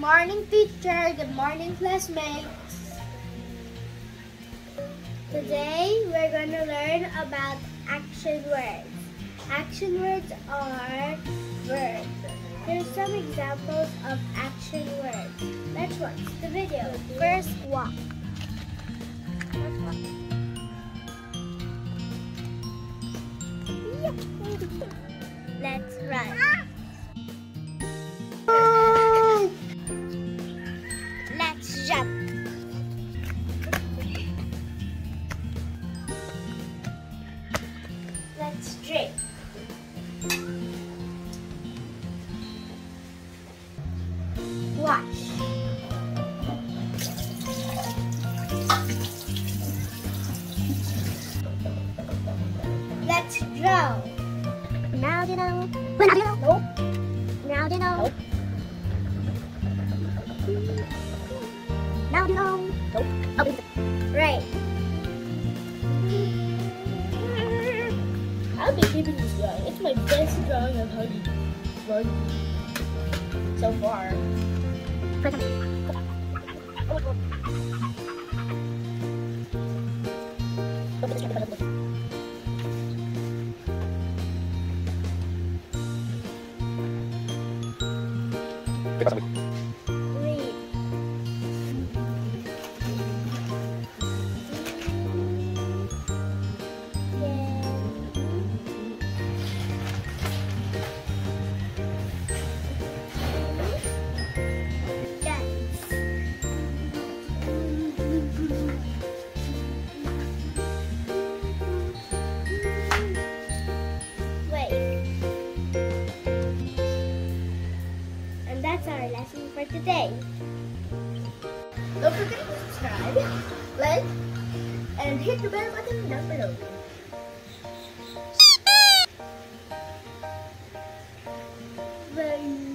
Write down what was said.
morning, teacher. Good morning, classmates. Today, we're going to learn about action words. Action words are verbs. Here's some examples of action words. Let's watch the video. First, walk. Let's run. Let's jump. Let's drink. Wash. Let's draw. Now you know. Now you know. Nope. Now you know. Nope. Now you know. Nope. Oh. Right. I'll be keeping this drawing. It's my best drawing I've had so far. That's our lesson for today. Don't forget to subscribe, like, and hit the bell button down below. Bye.